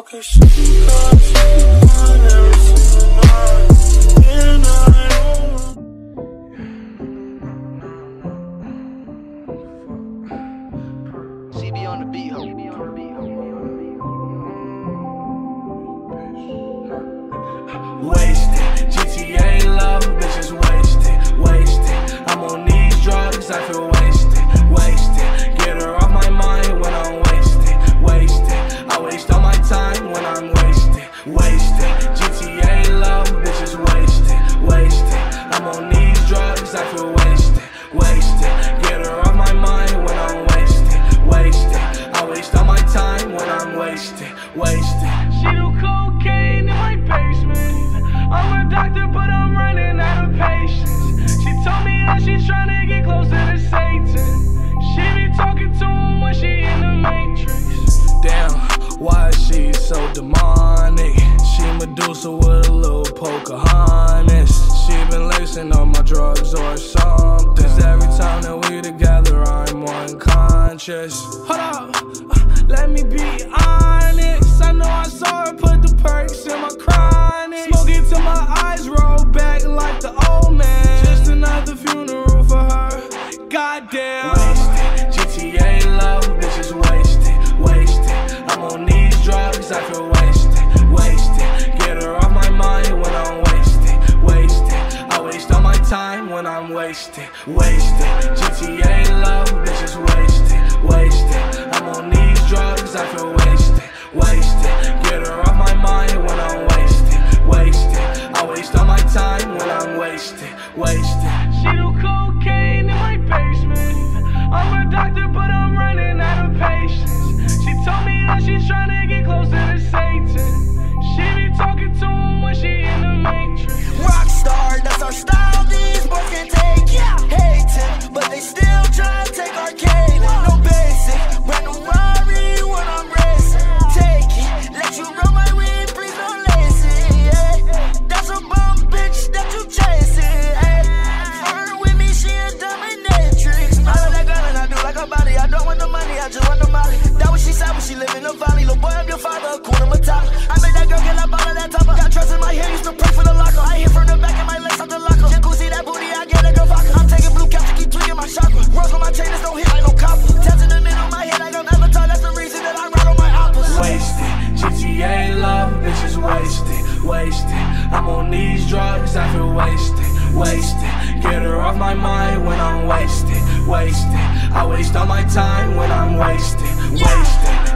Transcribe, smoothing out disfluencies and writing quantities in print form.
Okay, she comes on every single night, and I don't CB on the beat, ho. Wasted, GTA love, bitches wasted. I'm on these drugs, I feel wasted. Get her off my mind when I'm wasted. I waste all my time when I'm wasted. GTA love, bitches wasted. I'm on these drugs, I feel wasted. Get her off my mind when I'm wasted. I waste all my time when I'm wasted. She do cocaine in my basement. I'm a doctor, but I'm running out of patience. She told me that she's trying to get closer to Satan. She be talking to him when she in the Matrix. Damn, why is she so demonic? She Medusa with a little Pocahontas. She been lacing up my drugs or something. 'Cause every time that we together, I'm unconscious. Hold up, let me be honest. I know I saw her put the perks in my chronic. Smoking till my eyes roll back like the old man. Just another funeral for her. Goddamn. Wasted, GTA love, bitches wasted. I'm on these drugs, I feel wasted. Get her off my mind when I'm wasted. I waste all my time when I'm wasted. GTA love, bitches wasted. I'm on these drugs, I feel wasted. Get her off my mind when I'm wasted. I waste all my time when I'm wasted. She do cocaine in my basement. I'm a doctor, but I'm running out of patience. She told me that she's trying to get closer to Satan. She be talking to him when she in the Matrix. Rockstar, that's our style, these boys can take it. Hating, but they still try to take our cake. No basic, brand new Rari when I'm racing. Take it, let you run my weed, please don't lace it. Yeah. That's a bum bitch that you chasing. Flirt with me, she a dominatrix. I love that girl and I do like her body. I don't want the money, I just want the molly. That what she said when she live in the valley. Little boy, I'm your father, Kuna Matata. I made that girl get up out of that topper. Got trust in my hair, used to pray for the locker. I hit from the back of my legs off the locker. Jacuzzi, that booty, I get a good vodka. I'm taking blue caps to keep tweaking my chakra. Rose on my chain, this don't hit like no copper. Tats in the middle of my head like I'm Avatar. That's the reason that I ride on my oppas. Wasted, GTA love, bitches wasted. I'm on these drugs, I feel wasted. Get her off my mind when I'm wasted. I waste all my time when I'm wasted.